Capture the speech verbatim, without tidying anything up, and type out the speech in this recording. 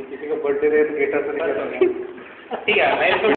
किसी का बर्थडे रहे तो गेटर से निकल ठीक है मैं इसको